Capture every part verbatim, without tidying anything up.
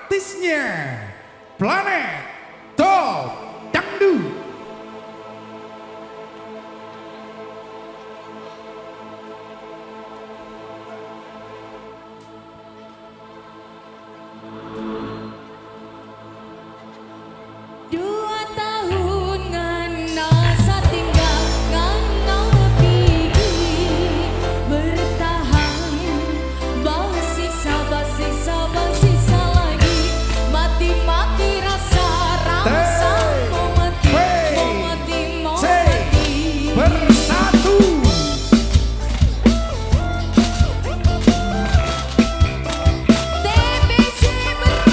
artisnya Planet Top Dangdut. Dua tahun ngana satinggal ngana pigi bertahan basisa basisa basisa lagi mati mati rasa rasa mau mati mau mati mau mati bersatu. T B C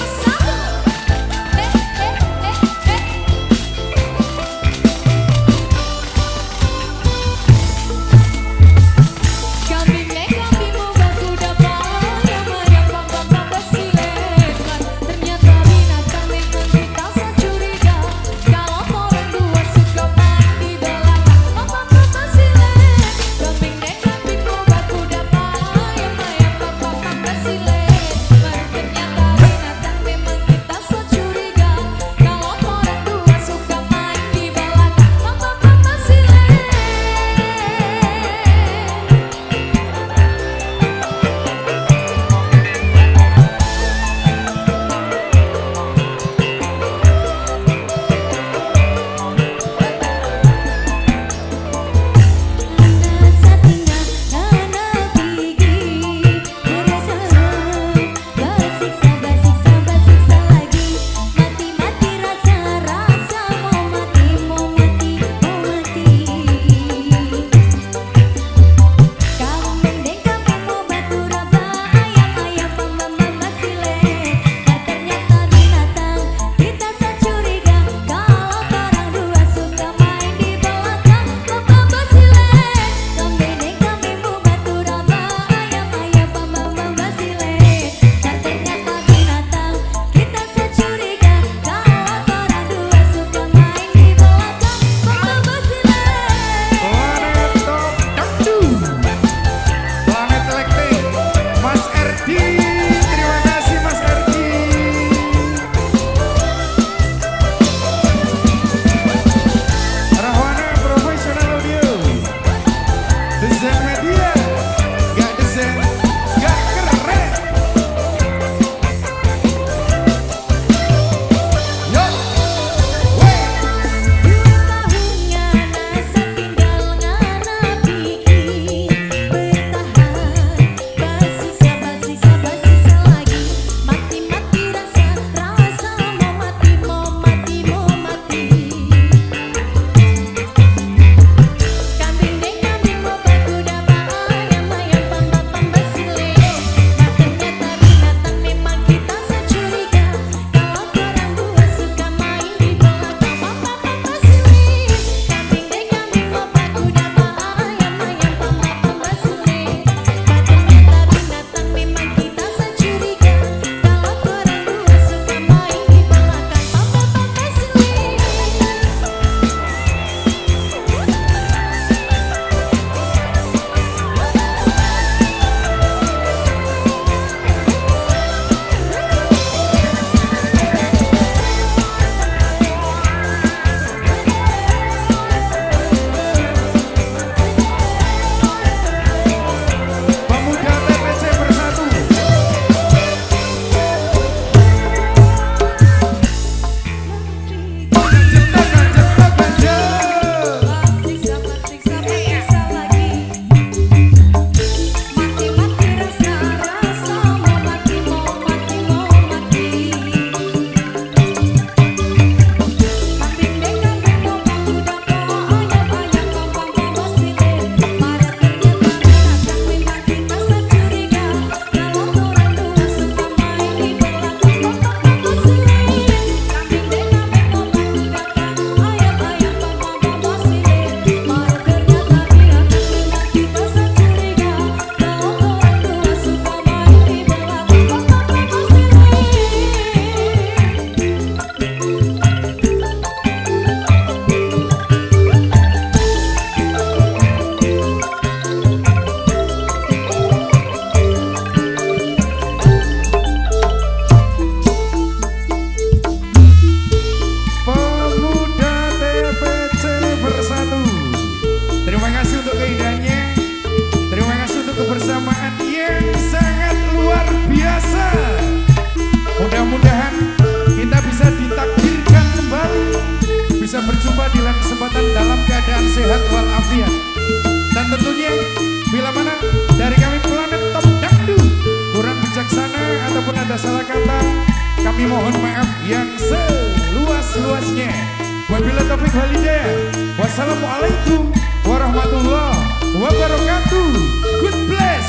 keadaan sehat walafiat. Dan tentunya bila mana dari kami Planet Top Dangdut kurang bijaksana ataupun ada salah kata, kami mohon maaf yang seluas-luasnya. Wabillahi taufiq wal hidayah. Wassalamualaikum warahmatullahi wabarakatuh. Good bless.